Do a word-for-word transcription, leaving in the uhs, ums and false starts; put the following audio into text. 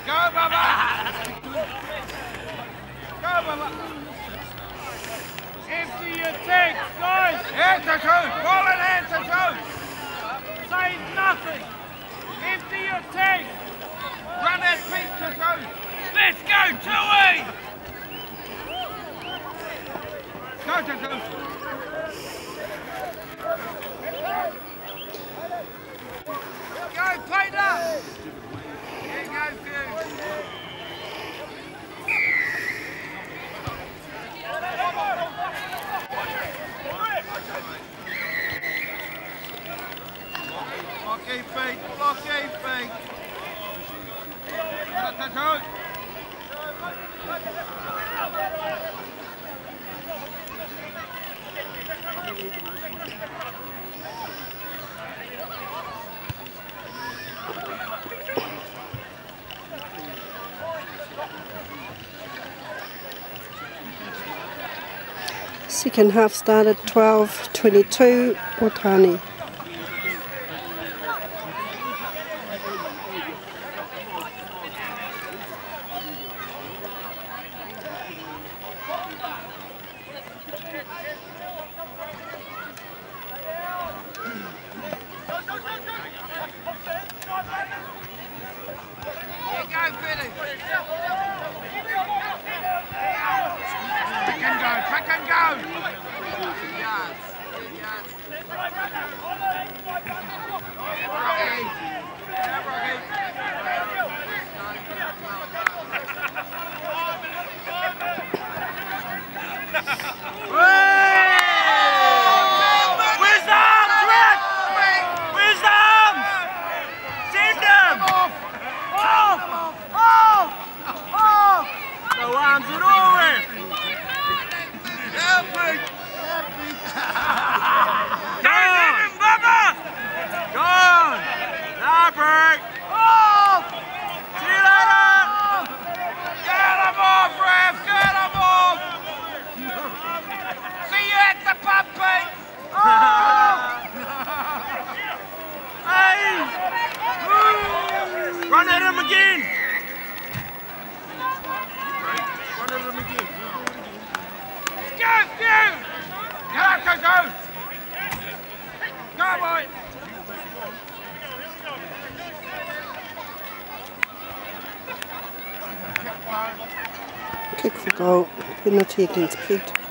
Go, Baba! Go, Baba! Empty your tank, guys! Hand to two! Roll it hand to two! Say nothing! Empty your tank! Run that feet to two! Let's go, Chewie! Go to two! Go, Peter! Here goes you! Blocky feet, blocky feet. That's the shoot. Second half started twelve twenty-two, Otane. Back and go! Yes, yes. Where's the arms, Rick? Where's the arms? Send them! Off! Off! Off! Off! No arms at all, Rick! Help me! Don't let him, Bubba! Go on! Now break! Off! See you later! Get him off, Rev! Get him off! See you at the pub, Pete! Hey! Run at him again! Run at him again. Go, go! Go, go, go! Go, boy! Kick for goal, penalty against Pete.